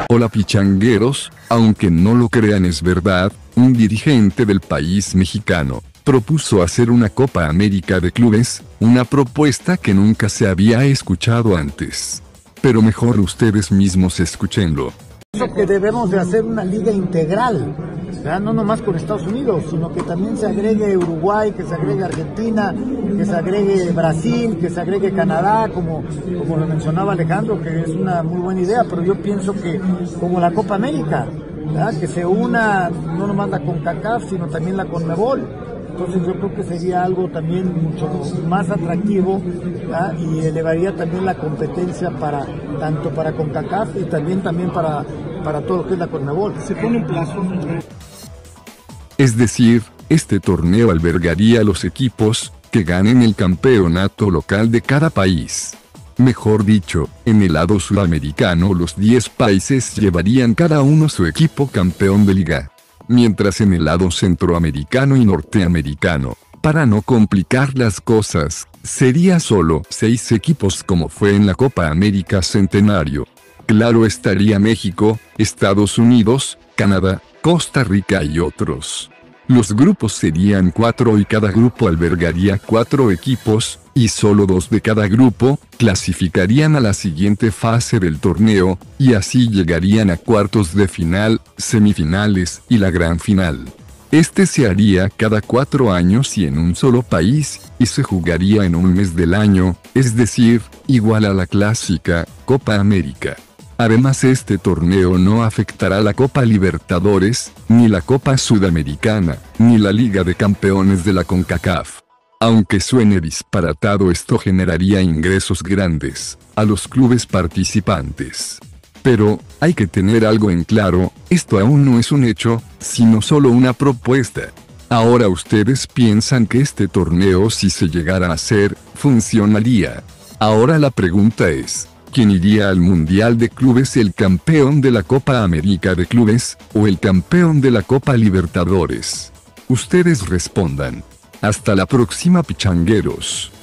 Hola pichangueros, aunque no lo crean es verdad, un dirigente del país mexicano propuso hacer una Copa América de Clubes, una propuesta que nunca se había escuchado antes. Pero mejor ustedes mismos escúchenlo. Pienso que debemos de hacer una liga integral, ¿verdad? No nomás con Estados Unidos, sino que también se agregue Uruguay, que se agregue Argentina, que se agregue Brasil, que se agregue Canadá, como lo mencionaba Alejandro, que es una muy buena idea, pero yo pienso que como la Copa América, ¿verdad? Que se una no nomás la CONCACAF, sino también la CONMEBOL. Entonces yo creo que sería algo también mucho más atractivo, ¿verdad? Y elevaría también la competencia tanto para CONCACAF y también para todo lo que es la CONMEBOL. Se pone un plazo. Es decir, este torneo albergaría a los equipos que ganen el campeonato local de cada país. Mejor dicho, en el lado sudamericano los 10 países llevarían cada uno su equipo campeón de liga. Mientras en el lado centroamericano y norteamericano, para no complicar las cosas, sería solo 6 equipos como fue en la Copa América Centenario. Claro estaría México, Estados Unidos, Canadá, Costa Rica y otros. Los grupos serían 4 y cada grupo albergaría 4 equipos, y solo 2 de cada grupo clasificarían a la siguiente fase del torneo, y así llegarían a cuartos de final, semifinales y la gran final. Este se haría cada 4 años y en un solo país, y se jugaría en un mes del año, es decir, igual a la clásica Copa América. Además este torneo no afectará la Copa Libertadores, ni la Copa Sudamericana, ni la Liga de Campeones de la CONCACAF. Aunque suene disparatado, esto generaría ingresos grandes a los clubes participantes. Pero, hay que tener algo en claro, esto aún no es un hecho, sino solo una propuesta. Ahora ustedes piensan que este torneo, si se llegara a hacer, funcionaría. Ahora la pregunta es, ¿quién iría al Mundial de Clubes, el campeón de la Copa América de Clubes, o el campeón de la Copa Libertadores? Ustedes respondan. Hasta la próxima pichangueros.